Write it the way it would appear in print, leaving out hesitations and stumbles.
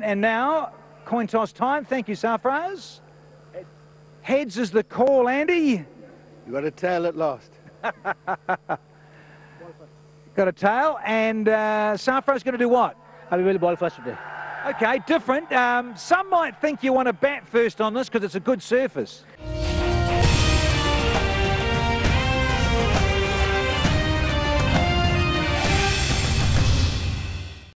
And now, coin toss time. Thank you, Sarfraz. Heads is the call, Andy. You got a tail at last. Got a tail, and Sarfraz going to do what? I will ball first today. Okay, different. Some might think you want to bat first on this because it's a good surface.